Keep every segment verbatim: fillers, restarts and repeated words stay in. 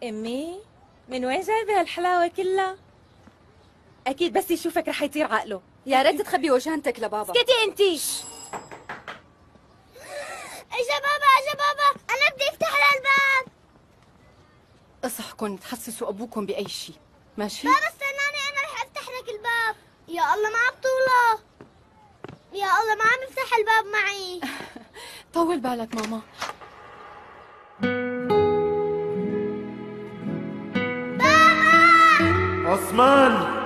امي من وين جايبه هالحلاوه كلها؟ اكيد بس يشوفك رح يطير عقله. يا ريت تخبي وجهنتك لبابا. اسكتي انتي. اجا بابا اجا بابا، انا بدي افتح له الباب. اصحكن تحسسوا ابوكم باي شيء، ماشي؟ بابا استناني انا رح افتح لك الباب. يا الله ما عم طوله. يا الله ما عم يفتح الباب معي. طول بالك ماما. بابا عثمان،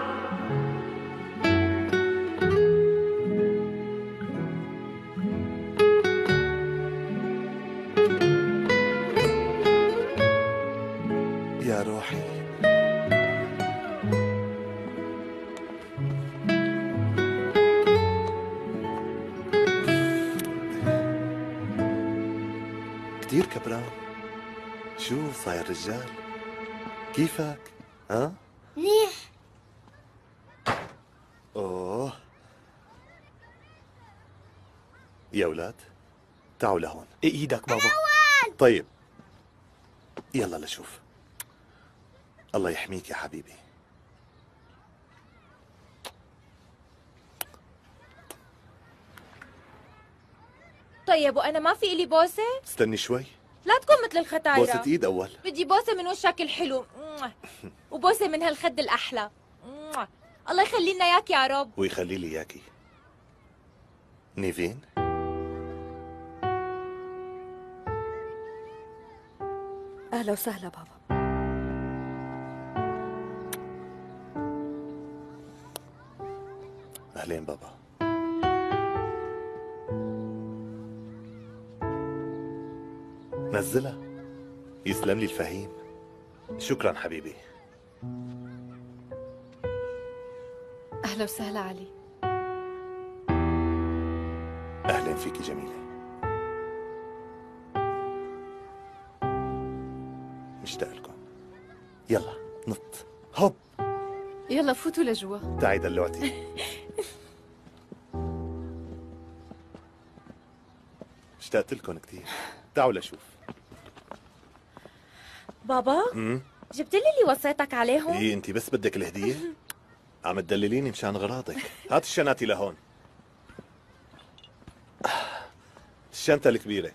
يا روحي. كتير كبران. شو صاير رجال؟ كيفك؟ ها؟ منيح. اوه يا اولاد تعالوا لهون. ايدك بابا. طيب يلا لشوف. الله يحميك يا حبيبي. طيب وانا ما في الي بوسه؟ استني شوي. لا تكون مثل الختايره. بوسة ايد اول. بدي بوسه من وشك الحلو، وبوسه من هالخد الاحلى. الله يخلي لنا اياك يا رب. ويخلي لي اياكي. نيفين، اهلا وسهلا بابا. اهلين بابا. نزلها. يسلم لي الفهيم. شكرا حبيبي. اهلا وسهلا علي. اهلا فيكي جميلة. مشتاق لكم. يلا نط هوب. يلا فوتوا لجوا. تعي دلوعتي. اشتقت لكم كثير. تعالوا لشوف. بابا امم جبت لي اللي وصيتك عليهم؟ ايه انت بس بدك الهدية؟ عم تدلليني مشان غراضك. هات الشناتي لهون. الشنطة الكبيرة.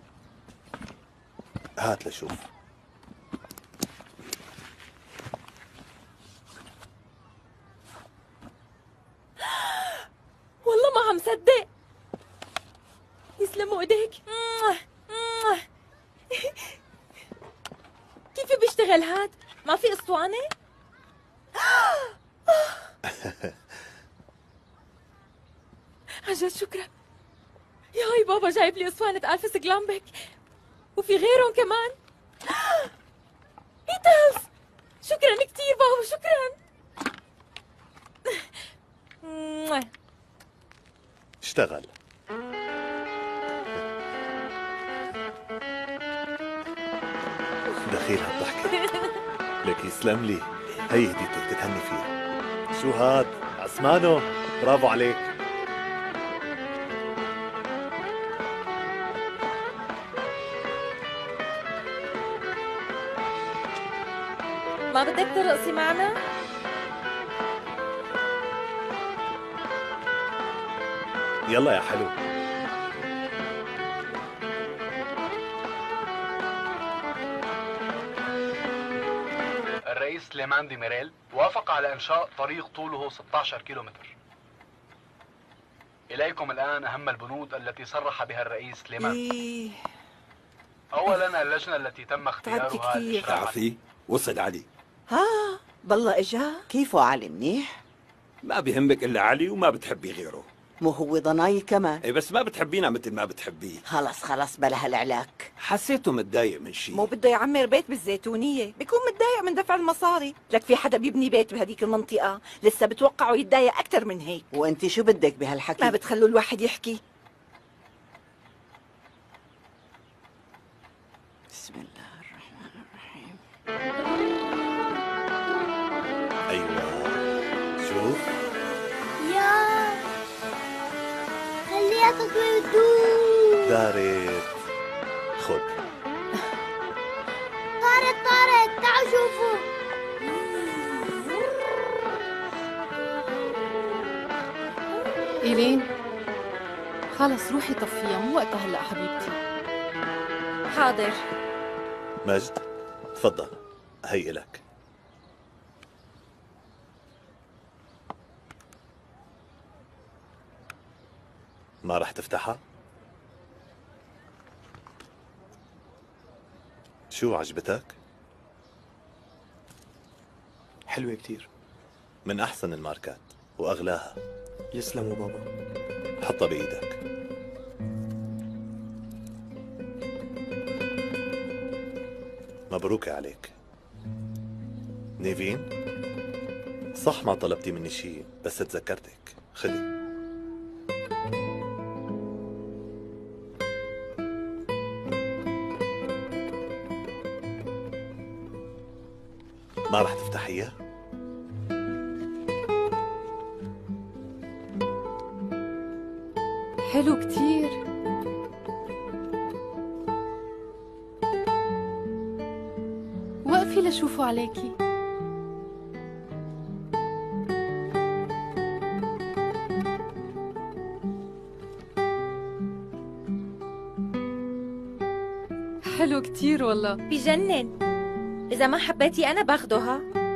هات لشوف. والله ما عم صدق. يسلموا ايديك. كيف بيشتغل هاد؟ ما في اسطوانة؟ عن جد شكرا. يا هاي بابا جايب لي اسطوانة ألفس جلامبك، وفي غيرهم كمان. بيتلز. شكرا كثير بابا، شكرا. اشتغل. دخيل هالضحكة. لك يسلم لي. هي هديتك تتهني فيها. شو هاد؟ عثمانو برافو عليك. ما بدك ترقصي معنا؟ يلا يا حلو. الرئيس سليمان ديميريل وافق على إنشاء طريق طوله ستة عشر كيلومتر. إليكم الآن أهم البنود التي صرح بها الرئيس سليمان. إيه. أولاً اللجنة التي تم اختيارها للإشراف. تعرفي وصل علي. ها بالله اجا. كيفه علي؟ منيح؟ ما بيهمك الا علي وما بتحبي غيره. مو هو ضناي كمان؟ اي بس ما بتحبينا مثل ما بتحبيه. خلص خلص بلا هالعلاك. حسيته متضايق من شيء. مو بده يعمر بيت بالزيتونية، بيكون متضايق من دفع المصاري. لك في حدا بيبني بيت بهديك المنطقة؟ لسه بتوقعوا يتضايق أكثر من هيك. وانت شو بدك بهالحكي؟ ما بتخلوا الواحد يحكي. بسم الله الرحمن الرحيم. ايوه شوف. يا خليها تطوي وتدوب. دارت. خد. طارت طارت. تعالوا شوفوا. إيلين خلص روحي طفيها، مو وقتها هلا حبيبتي. حاضر. مجد تفضل، هي إلك. ما رح تفتحها؟ شو عجبتك؟ حلوة كتير. من أحسن الماركات وأغلاها. يسلموا بابا. حطها بإيدك. مبروك عليك نيفين. صح ما طلبتي مني شيء بس تذكرتك. خذي. ما رح تفتحيها؟ حلو كتير. وقفي لشوفوا عليكي. حلو كتير والله. بجنن. إذا ما حبيتي أنا باخده. ها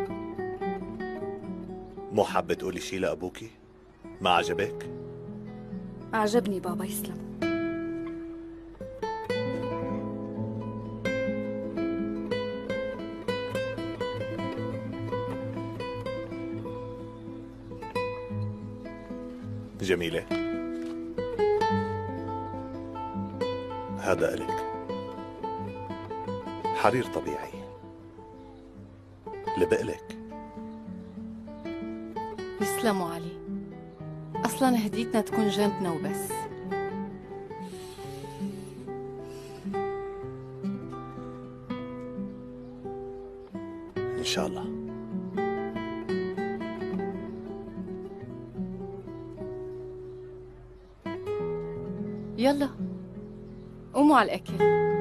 مو حابة تقولي شي لأبوكي؟ ما عجبك؟ عجبني بابا، يسلم. جميلة. هذا إلك. حرير طبيعي. لبقلك. يسلموا علي. أصلاً هديتنا تكون جنبنا وبس. إن شاء الله. يلا قوموا على الأكل.